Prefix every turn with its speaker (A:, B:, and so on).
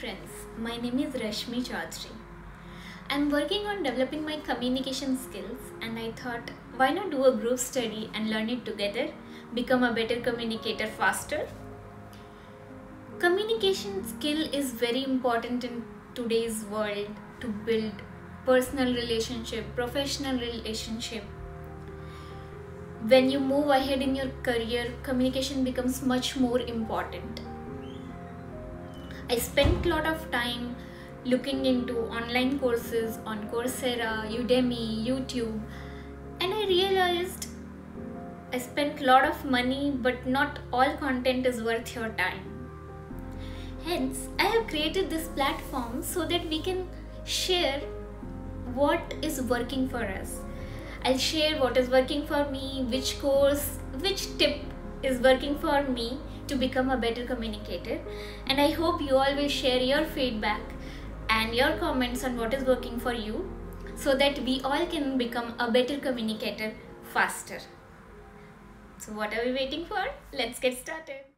A: friends, my name is Rashmi Chaudhary. I'm working on developing my communication skills and I thought, why not do a group study and learn it together, become a better communicator faster? Communication skill is very important in today's world to build personal relationship, professional relationship. When you move ahead in your career, communication becomes much more important. I spent a lot of time looking into online courses on Coursera, Udemy, YouTube, and I realized I spent a lot of money, but not all content is worth your time. Hence, I have created this platform so that we can share what is working for us. I'll share what is working for me, which course, which tip is working for me to become a better communicator, and I hope you all will share your feedback and your comments on what is working for you so that we all can become a better communicator faster. So what are we waiting for? Let's get started.